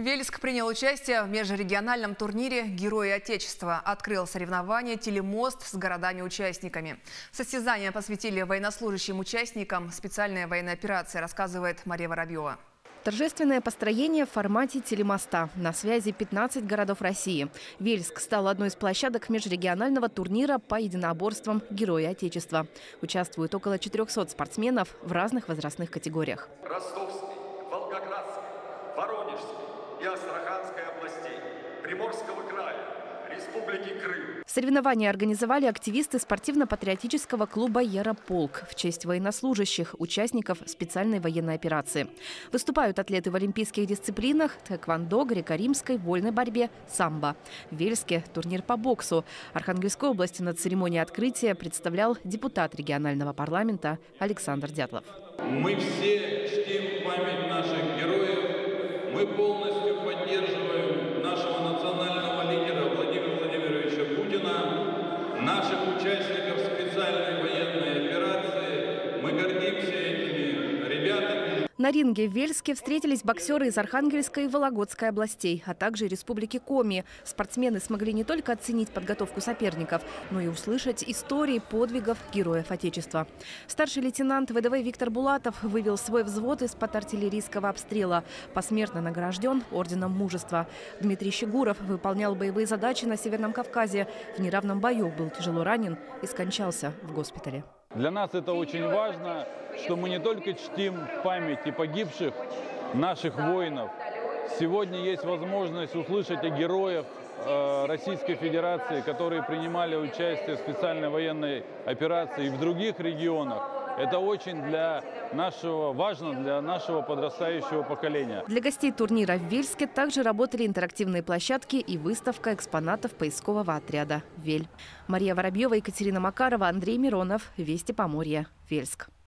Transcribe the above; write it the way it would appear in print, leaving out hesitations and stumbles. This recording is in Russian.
Вельск принял участие в межрегиональном турнире «Герои Отечества». Открыл соревнование «Телемост» с городами-участниками. Состязания посвятили военнослужащим участникам специальной военной операции, рассказывает Мария Воробьева. Торжественное построение в формате телемоста. На связи 15 городов России. Вельск стал одной из площадок межрегионального турнира по единоборствам «Герои Отечества». Участвуют около 400 спортсменов в разных возрастных категориях. Ростовской, Волгоградской, Воронежской и Астраханской областей, Приморского края, Республики Крым. Соревнования организовали активисты спортивно-патриотического клуба «Ярополк» в честь военнослужащих, участников специальной военной операции. Выступают атлеты в олимпийских дисциплинах – тэквондо, греко-римской, вольной борьбе, самбо. В Вельске турнир по боксу. Архангельской области на церемонии открытия представлял депутат регионального парламента Александр Дятлов. Мы все чтим память наших героев. Мы полностью поддерживаем нашего национального лидера Владимира Владимировича Путина, наших участников специальной военной операции. Мы гордимся этими ребятами. На ринге в Вельске встретились боксеры из Архангельской и Вологодской областей, а также Республики Коми. Спортсмены смогли не только оценить подготовку соперников, но и услышать истории подвигов героев Отечества. Старший лейтенант ВДВ Виктор Булатов вывел свой взвод из-под артиллерийского обстрела. Посмертно награжден орденом Мужества. Дмитрий Щегуров выполнял боевые задачи на Северном Кавказе. В неравном бою был тяжело ранен и скончался в госпитале. Для нас это очень важно, что мы не только чтим память и погибших наших воинов. Сегодня есть возможность услышать о героях Российской Федерации, которые принимали участие в специальной военной операции и в других регионах. Это очень важно для нашего подрастающего поколения. Для гостей турнира в Вельске также работали интерактивные площадки и выставка экспонатов поискового отряда «Вель». Мария Воробьева, Екатерина Макарова, Андрей Миронов. Вести Поморья. Вельск.